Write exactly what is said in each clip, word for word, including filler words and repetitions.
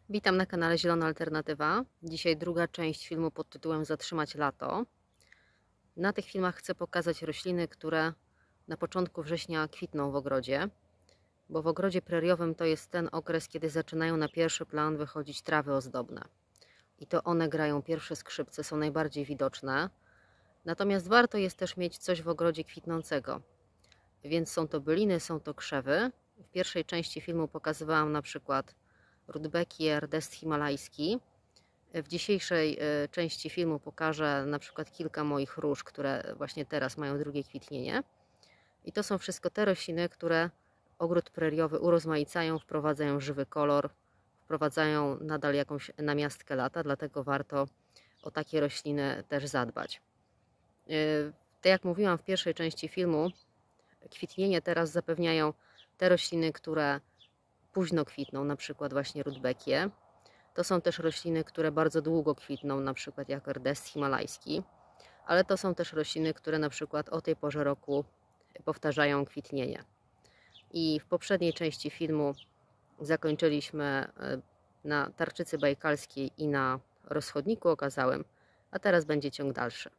Witam na kanale Zielona Alternatywa. Dzisiaj druga część filmu pod tytułem Zatrzymać lato. Na tych filmach chcę pokazać rośliny, które na początku września kwitną w ogrodzie, bo w ogrodzie preriowym to jest ten okres, kiedy zaczynają na pierwszy plan wychodzić trawy ozdobne. I to one grają pierwsze skrzypce, są najbardziej widoczne. Natomiast warto jest też mieć coś w ogrodzie kwitnącego. Więc są to byliny, są to krzewy. W pierwszej części filmu pokazywałam na przykład rudbeckier, deszcz himalajski. W dzisiejszej części filmu pokażę na przykład kilka moich róż, które właśnie teraz mają drugie kwitnienie. I to są wszystko te rośliny, które ogród preriowy urozmaicają, wprowadzają żywy kolor, wprowadzają nadal jakąś namiastkę lata, dlatego warto o takie rośliny też zadbać. Tak jak mówiłam w pierwszej części filmu, kwitnienie teraz zapewniają te rośliny, które późno kwitną, na przykład właśnie rudbeckie. To są też rośliny, które bardzo długo kwitną, na przykład jak deszcz himalajski, ale to są też rośliny, które na przykład o tej porze roku powtarzają kwitnienie. I w poprzedniej części filmu zakończyliśmy na tarczycy bajkalskiej i na rozchodniku okazałym, a teraz będzie ciąg dalszy.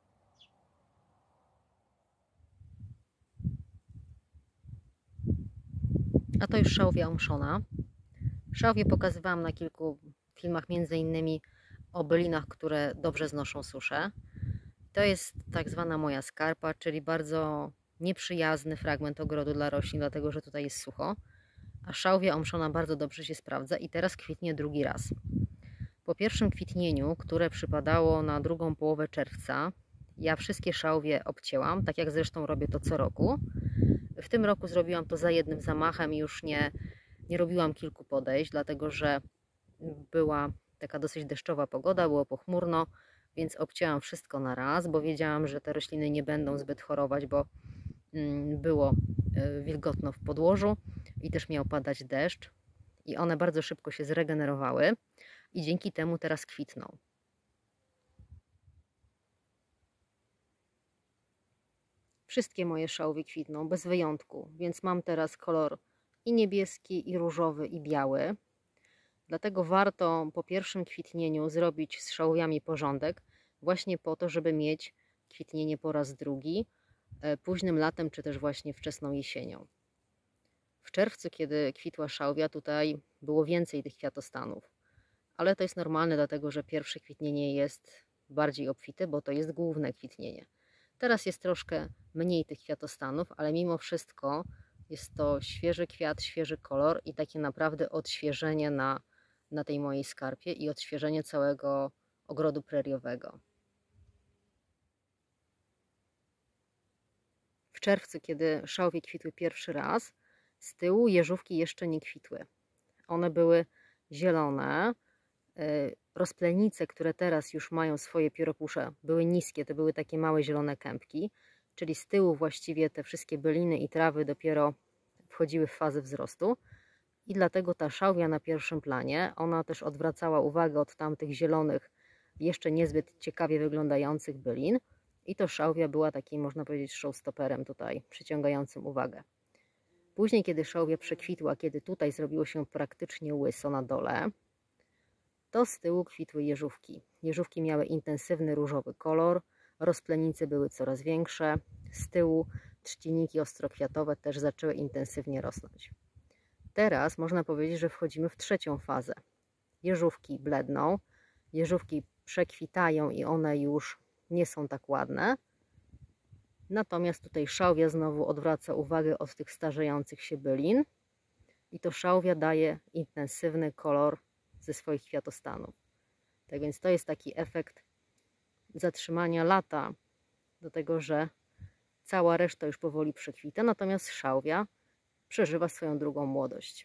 A to już szałwia omszona. Szałwię pokazywałam na kilku filmach, między innymi o bylinach, które dobrze znoszą suszę. To jest tak zwana moja skarpa, czyli bardzo nieprzyjazny fragment ogrodu dla roślin, dlatego że tutaj jest sucho. A szałwia omszona bardzo dobrze się sprawdza i teraz kwitnie drugi raz. Po pierwszym kwitnieniu, które przypadało na drugą połowę czerwca, ja wszystkie szałwie obcięłam, tak jak zresztą robię to co roku. W tym roku zrobiłam to za jednym zamachem i już nie, nie robiłam kilku podejść, dlatego że była taka dosyć deszczowa pogoda, było pochmurno, więc obcięłam wszystko na raz, bo wiedziałam, że te rośliny nie będą zbyt chorować, bo było wilgotno w podłożu i też miał padać deszcz i one bardzo szybko się zregenerowały i dzięki temu teraz kwitną. Wszystkie moje szałwie kwitną, bez wyjątku, więc mam teraz kolor i niebieski, i różowy, i biały. Dlatego warto po pierwszym kwitnieniu zrobić z szałwiami porządek, właśnie po to, żeby mieć kwitnienie po raz drugi, późnym latem, czy też właśnie wczesną jesienią. W czerwcu, kiedy kwitła szałwia, tutaj było więcej tych kwiatostanów, ale to jest normalne, dlatego że pierwsze kwitnienie jest bardziej obfite, bo to jest główne kwitnienie. Teraz jest troszkę mniej tych kwiatostanów, ale mimo wszystko jest to świeży kwiat, świeży kolor i takie naprawdę odświeżenie na, na tej mojej skarpie i odświeżenie całego ogrodu preriowego. W czerwcu, kiedy szałwie kwitły pierwszy raz, z tyłu jeżówki jeszcze nie kwitły. One były zielone. Rozplenice, które teraz już mają swoje pióropusze, były niskie, to były takie małe zielone kępki, czyli z tyłu właściwie te wszystkie byliny i trawy dopiero wchodziły w fazę wzrostu i dlatego ta szałwia na pierwszym planie, ona też odwracała uwagę od tamtych zielonych, jeszcze niezbyt ciekawie wyglądających bylin i to szałwia była takim, można powiedzieć, showstopperem tutaj, przyciągającym uwagę. Później, kiedy szałwia przekwitła, kiedy tutaj zrobiło się praktycznie łyso na dole, to z tyłu kwitły jeżówki. Jeżówki miały intensywny różowy kolor, rozplenice były coraz większe, z tyłu trzciniki ostrokwiatowe też zaczęły intensywnie rosnąć. Teraz można powiedzieć, że wchodzimy w trzecią fazę. Jeżówki bledną, jeżówki przekwitają i one już nie są tak ładne. Natomiast tutaj szałwia znowu odwraca uwagę od tych starzejących się bylin i to szałwia daje intensywny kolor ze swoich kwiatostanów. Tak więc to jest taki efekt zatrzymania lata, do tego, że cała reszta już powoli przekwita, natomiast szałwia przeżywa swoją drugą młodość.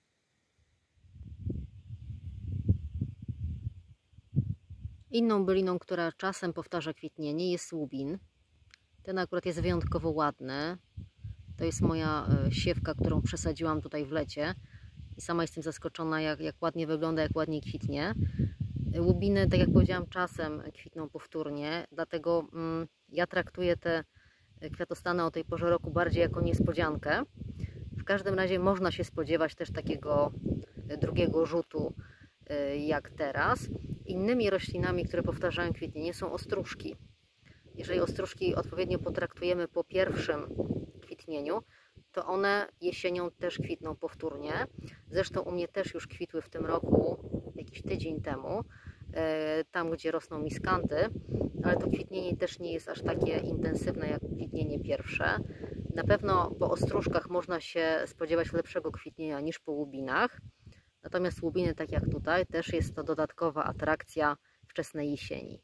Inną byliną, która czasem powtarza kwitnienie, jest łubin. Ten akurat jest wyjątkowo ładny. To jest moja siewka, którą przesadziłam tutaj w lecie. I sama jestem zaskoczona, jak, jak ładnie wygląda, jak ładnie kwitnie. Łubiny, tak jak powiedziałam, czasem kwitną powtórnie, dlatego mm, ja traktuję te kwiatostany o tej porze roku bardziej jako niespodziankę. W każdym razie można się spodziewać też takiego drugiego rzutu jak teraz. Innymi roślinami, które powtarzają kwitnienie, są ostróżki. Jeżeli ostróżki odpowiednio potraktujemy po pierwszym kwitnieniu, to one jesienią też kwitną powtórnie. Zresztą u mnie też już kwitły w tym roku jakiś tydzień temu, tam gdzie rosną miskanty, ale to kwitnienie też nie jest aż takie intensywne jak kwitnienie pierwsze. Na pewno po ostróżkach można się spodziewać lepszego kwitnienia niż po łubinach. Natomiast łubiny, tak jak tutaj, też jest to dodatkowa atrakcja wczesnej jesieni.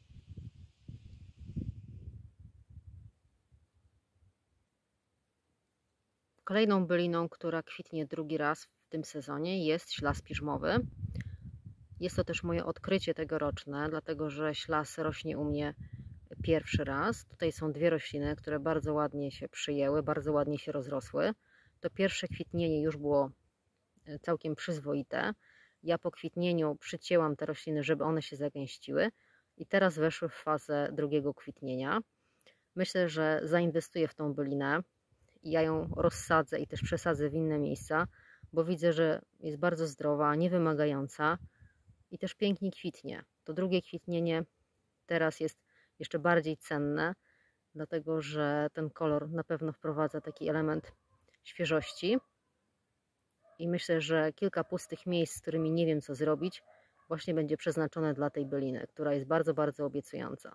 Kolejną byliną, która kwitnie drugi raz w tym sezonie, jest ślas piżmowy. Jest to też moje odkrycie tegoroczne, dlatego że ślas rośnie u mnie pierwszy raz. Tutaj są dwie rośliny, które bardzo ładnie się przyjęły, bardzo ładnie się rozrosły. To pierwsze kwitnienie już było całkiem przyzwoite. Ja po kwitnieniu przycięłam te rośliny, żeby one się zagęściły i teraz weszły w fazę drugiego kwitnienia. Myślę, że zainwestuję w tą bylinę i ja ją rozsadzę i też przesadzę w inne miejsca, bo widzę, że jest bardzo zdrowa, niewymagająca i też pięknie kwitnie. To drugie kwitnienie teraz jest jeszcze bardziej cenne, dlatego że ten kolor na pewno wprowadza taki element świeżości. I myślę, że kilka pustych miejsc, z którymi nie wiem co zrobić, właśnie będzie przeznaczone dla tej byliny, która jest bardzo, bardzo obiecująca.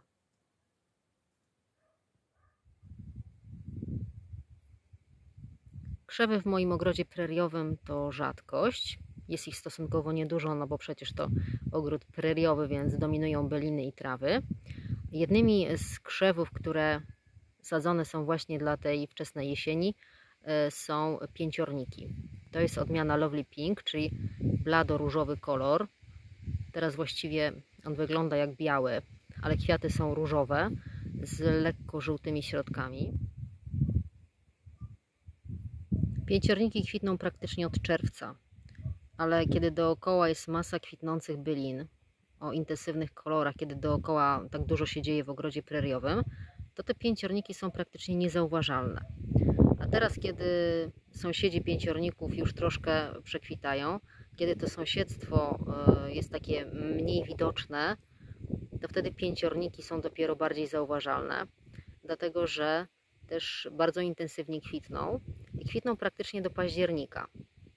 Krzewy w moim ogrodzie preriowym to rzadkość. Jest ich stosunkowo niedużo, no bo przecież to ogród preriowy, więc dominują byliny i trawy. Jednymi z krzewów, które sadzone są właśnie dla tej wczesnej jesieni, są pięciorniki. To jest odmiana Lovely Pink, czyli blado-różowy kolor. Teraz właściwie on wygląda jak biały, ale kwiaty są różowe z lekko żółtymi środkami. Pięciorniki kwitną praktycznie od czerwca, ale kiedy dookoła jest masa kwitnących bylin o intensywnych kolorach, kiedy dookoła tak dużo się dzieje w ogrodzie preriowym, to te pięciorniki są praktycznie niezauważalne. A teraz, kiedy sąsiedzi pięciorników już troszkę przekwitają, kiedy to sąsiedztwo jest takie mniej widoczne, to wtedy pięciorniki są dopiero bardziej zauważalne, dlatego że też bardzo intensywnie kwitną i kwitną praktycznie do października.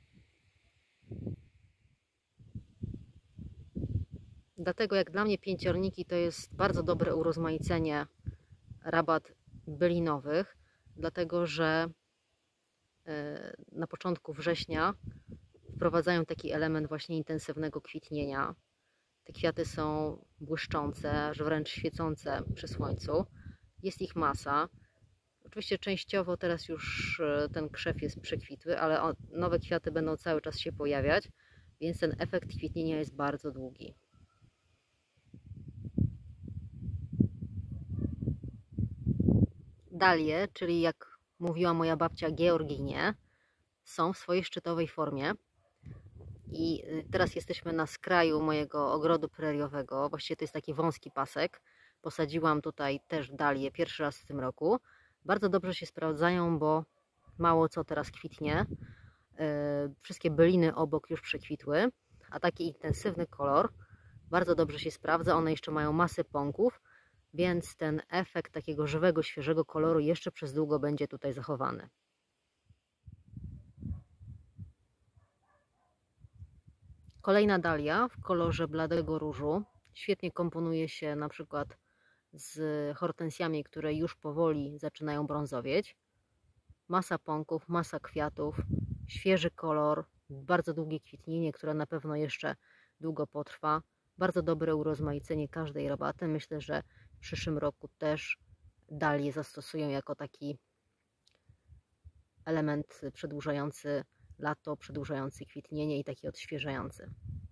Dlatego jak dla mnie pięciorniki to jest bardzo dobre urozmaicenie rabat bylinowych, dlatego że na początku września wprowadzają taki element właśnie intensywnego kwitnienia. Te kwiaty są błyszczące, że wręcz świecące przy słońcu. Jest ich masa. Oczywiście częściowo teraz już ten krzew jest przekwitły, ale nowe kwiaty będą cały czas się pojawiać, więc ten efekt kwitnienia jest bardzo długi. Dalie, czyli jak mówiła moja babcia, georginie, są w swojej szczytowej formie. I teraz jesteśmy na skraju mojego ogrodu preriowego. Właściwie to jest taki wąski pasek. Posadziłam tutaj też dalie pierwszy raz w tym roku. Bardzo dobrze się sprawdzają, bo mało co teraz kwitnie. Wszystkie byliny obok już przekwitły, a taki intensywny kolor bardzo dobrze się sprawdza. One jeszcze mają masę pąków, więc ten efekt takiego żywego, świeżego koloru jeszcze przez długo będzie tutaj zachowany. Kolejna dalia w kolorze bladego różu świetnie komponuje się na przykład z hortensjami, które już powoli zaczynają brązowieć. Masa pąków, masa kwiatów, świeży kolor, bardzo długie kwitnienie, które na pewno jeszcze długo potrwa. Bardzo dobre urozmaicenie każdej rabaty. Myślę, że w przyszłym roku też dalie zastosują jako taki element przedłużający lato, przedłużający kwitnienie i taki odświeżający.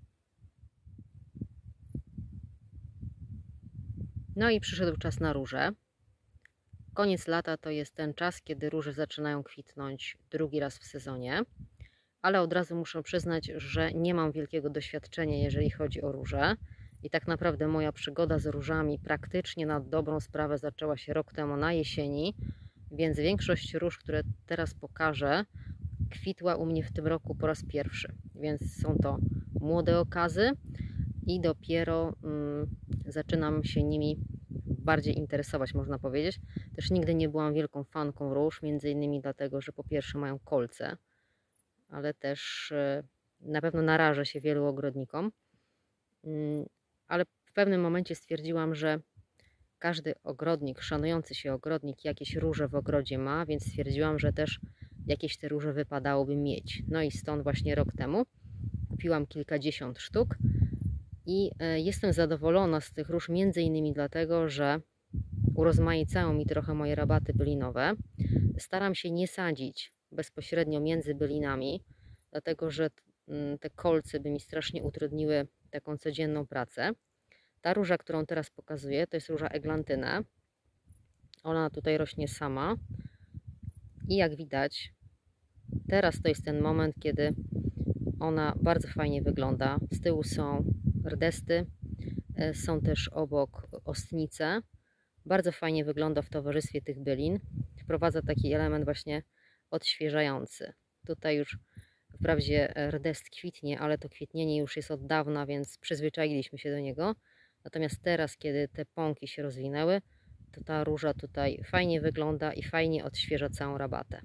No i przyszedł czas na róże. Koniec lata to jest ten czas, kiedy róże zaczynają kwitnąć drugi raz w sezonie, ale od razu muszę przyznać, że nie mam wielkiego doświadczenia, jeżeli chodzi o róże. I tak naprawdę moja przygoda z różami praktycznie na dobrą sprawę zaczęła się rok temu na jesieni, więc większość róż, które teraz pokażę, kwitła u mnie w tym roku po raz pierwszy. Więc są to młode okazy, i dopiero mm, zaczynam się nimi bardziej interesować, można powiedzieć. Też nigdy nie byłam wielką fanką róż, między innymi dlatego, że po pierwsze mają kolce, ale też na pewno narażę się wielu ogrodnikom. Ale w pewnym momencie stwierdziłam, że każdy ogrodnik, szanujący się ogrodnik jakieś róże w ogrodzie ma, więc stwierdziłam, że też jakieś te róże wypadałoby mieć. No i stąd właśnie rok temu kupiłam kilkadziesiąt sztuk i jestem zadowolona z tych róż między innymi dlatego, że urozmaicają mi trochę moje rabaty bylinowe. Staram się nie sadzić bezpośrednio między bylinami, dlatego że te kolce by mi strasznie utrudniły taką codzienną pracę. Ta róża, którą teraz pokazuję, to jest róża eglantyna. Ona tutaj rośnie sama i jak widać, teraz to jest ten moment, kiedy ona bardzo fajnie wygląda. Z tyłu są rdesty, są też obok ostnice. Bardzo fajnie wygląda w towarzystwie tych bylin. Wprowadza taki element właśnie odświeżający. Tutaj już wprawdzie rdest kwitnie, ale to kwitnienie już jest od dawna, więc przyzwyczailiśmy się do niego. Natomiast teraz, kiedy te pąki się rozwinęły, to ta róża tutaj fajnie wygląda i fajnie odświeża całą rabatę.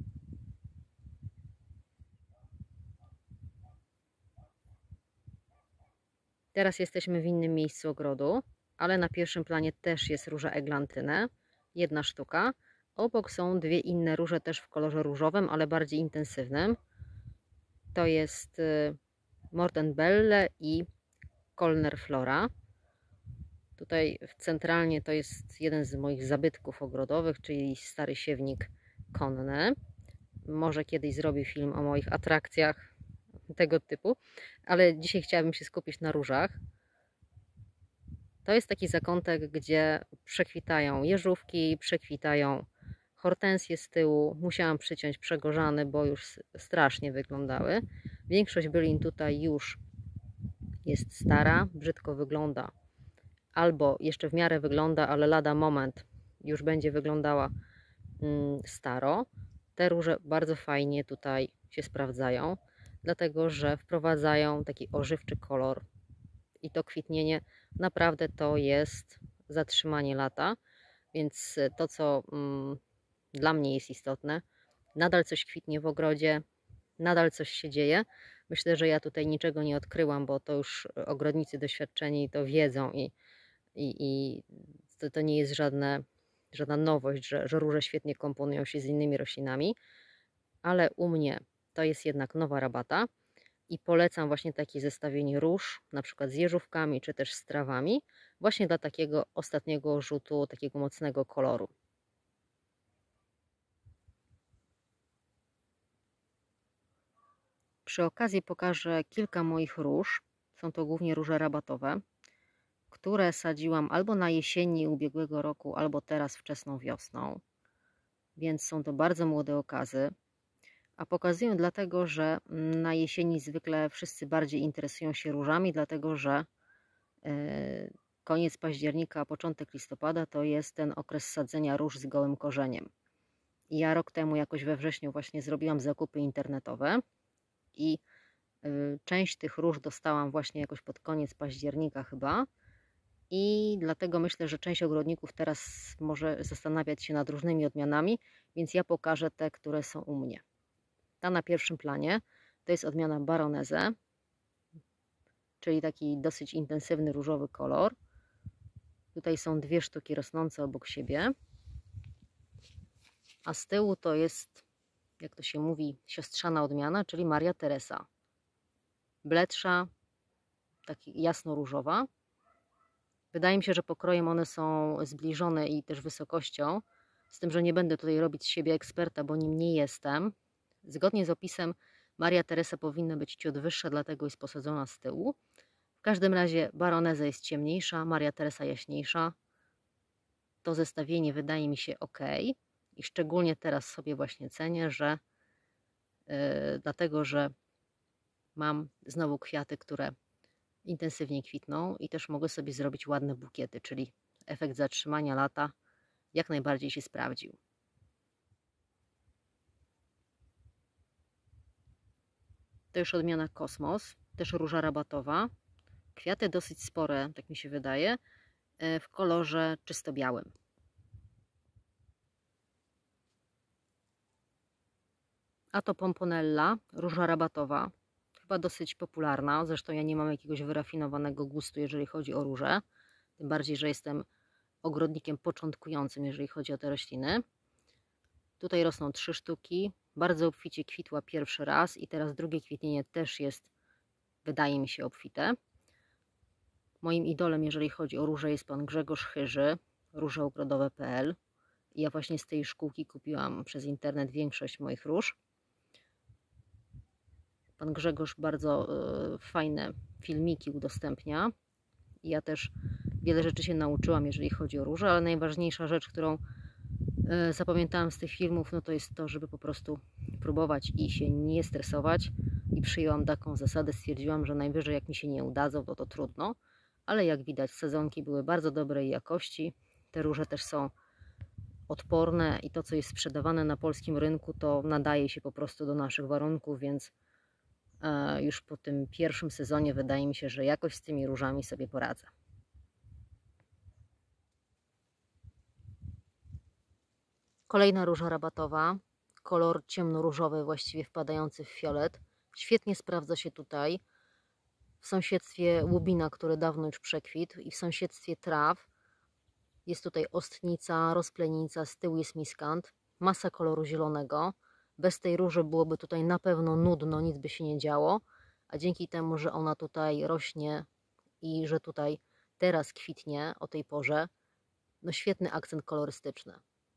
Teraz jesteśmy w innym miejscu ogrodu, ale na pierwszym planie też jest róża eglantyna, jedna sztuka. Obok są dwie inne róże też w kolorze różowym, ale bardziej intensywnym. To jest Mortenbelle i Kölner Flora. Tutaj centralnie to jest jeden z moich zabytków ogrodowych, czyli stary siewnik konny. Może kiedyś zrobię film o moich atrakcjach tego typu, ale dzisiaj chciałabym się skupić na różach. To jest taki zakątek, gdzie przekwitają jeżówki, przekwitają hortensje z tyłu. Musiałam przyciąć przegorzane, bo już strasznie wyglądały. Większość bylin tutaj już jest stara, brzydko wygląda. Albo jeszcze w miarę wygląda, ale lada moment już będzie wyglądała staro. Te róże bardzo fajnie tutaj się sprawdzają, dlatego że wprowadzają taki ożywczy kolor i to kwitnienie naprawdę to jest zatrzymanie lata, więc to, co mm, dla mnie jest istotne, nadal coś kwitnie w ogrodzie, nadal coś się dzieje. Myślę, że ja tutaj niczego nie odkryłam, bo to już ogrodnicy doświadczeni to wiedzą i, i, i to, to nie jest żadne, żadna nowość, że, że róże świetnie komponują się z innymi roślinami, ale u mnie to jest jednak nowa rabata i polecam właśnie takie zestawienie róż, na przykład z jeżówkami czy też z trawami, właśnie dla takiego ostatniego rzutu, takiego mocnego koloru. Przy okazji pokażę kilka moich róż. Są to głównie róże rabatowe, które sadziłam albo na jesieni ubiegłego roku, albo teraz wczesną wiosną. Więc są to bardzo młode okazy. A pokazuję dlatego, że na jesieni zwykle wszyscy bardziej interesują się różami, dlatego że koniec października, początek listopada to jest ten okres sadzenia róż z gołym korzeniem. I ja rok temu jakoś we wrześniu właśnie zrobiłam zakupy internetowe i część tych róż dostałam właśnie jakoś pod koniec października chyba. I dlatego myślę, że część ogrodników teraz może zastanawiać się nad różnymi odmianami, więc ja pokażę te, które są u mnie. Ta na pierwszym planie to jest odmiana Baroneze, czyli taki dosyć intensywny różowy kolor. Tutaj są dwie sztuki rosnące obok siebie, a z tyłu to jest, jak to się mówi, siostrzana odmiana, czyli Maria Teresa. Bledsza, taki jasno-różowa. Wydaje mi się, że pokrojem one są zbliżone i też wysokością, z tym, że nie będę tutaj robić z siebie eksperta, bo nim nie jestem. Zgodnie z opisem Maria Teresa powinna być ciut wyższa, dlatego jest posadzona z tyłu. W każdym razie Baroneza jest ciemniejsza, Maria Teresa jaśniejsza. To zestawienie wydaje mi się ok i szczególnie teraz sobie właśnie cenię, że yy, dlatego, że mam znowu kwiaty, które intensywnie kwitną i też mogę sobie zrobić ładne bukiety, czyli efekt zatrzymania lata jak najbardziej się sprawdził. To już odmiana Kosmos, też róża rabatowa. Kwiaty dosyć spore, tak mi się wydaje, w kolorze czysto białym. A to pomponella, róża rabatowa, chyba dosyć popularna. Zresztą ja nie mam jakiegoś wyrafinowanego gustu, jeżeli chodzi o róże. Tym bardziej, że jestem ogrodnikiem początkującym, jeżeli chodzi o te rośliny. Tutaj rosną trzy sztuki. Bardzo obficie kwitła pierwszy raz i teraz drugie kwitnienie też jest, wydaje mi się, obfite. Moim idolem, jeżeli chodzi o róże, jest pan Grzegorz Chyży, róże ogrodowe kropka p l. Ja właśnie z tej szkółki kupiłam przez internet większość moich róż. Pan Grzegorz bardzo y, fajne filmiki udostępnia. Ja też wiele rzeczy się nauczyłam, jeżeli chodzi o róże, ale najważniejsza rzecz, którą y, zapamiętałam z tych filmów, no to jest to, żeby po prostu próbować i się nie stresować. I przyjęłam taką zasadę, stwierdziłam, że najwyżej jak mi się nie udadzą, to to trudno. Ale jak widać, sezonki były bardzo dobrej jakości. Te róże też są odporne i to, co jest sprzedawane na polskim rynku, to nadaje się po prostu do naszych warunków, więc już po tym pierwszym sezonie wydaje mi się, że jakoś z tymi różami sobie poradzę. Kolejna róża rabatowa, kolor ciemnoróżowy, właściwie wpadający w fiolet. Świetnie sprawdza się tutaj w sąsiedztwie łubina, który dawno już przekwitł, i w sąsiedztwie traw. Jest tutaj ostnica, rozplenica, z tyłu jest miskant, masa koloru zielonego. Bez tej róży byłoby tutaj na pewno nudno, nic by się nie działo, a dzięki temu, że ona tutaj rośnie i że tutaj teraz kwitnie o tej porze, no świetny akcent kolorystyczny.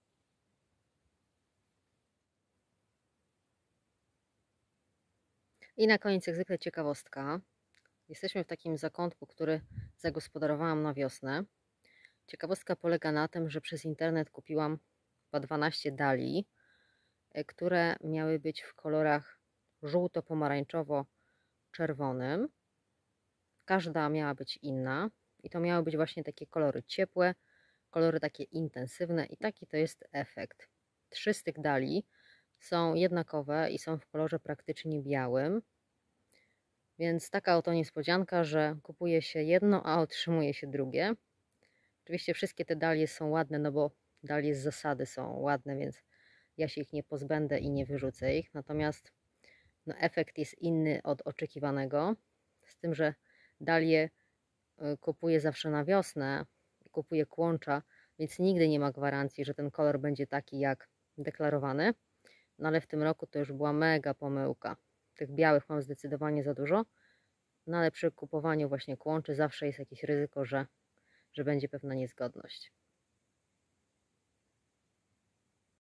I na koniec, jak zwykle, ciekawostka. Jesteśmy w takim zakątku, który zagospodarowałam na wiosnę. Ciekawostka polega na tym, że przez internet kupiłam chyba dwanaście dalii, które miały być w kolorach żółto-pomarańczowo-czerwonym. Każda miała być inna i to miały być właśnie takie kolory ciepłe, kolory takie intensywne i taki to jest efekt. Trzy z tych dalii są jednakowe i są w kolorze praktycznie białym, więc taka oto niespodzianka, że kupuje się jedno, a otrzymuje się drugie. Oczywiście wszystkie te dalie są ładne, no bo dalie z zasady są ładne, więc ja się ich nie pozbędę i nie wyrzucę ich. Natomiast no, efekt jest inny od oczekiwanego, z tym, że dalie kupuję zawsze na wiosnę, kupuję kłącza, więc nigdy nie ma gwarancji, że ten kolor będzie taki jak deklarowany. No ale w tym roku to już była mega pomyłka. Tych białych mam zdecydowanie za dużo, no ale przy kupowaniu właśnie kłączy zawsze jest jakieś ryzyko, że, że będzie pewna niezgodność.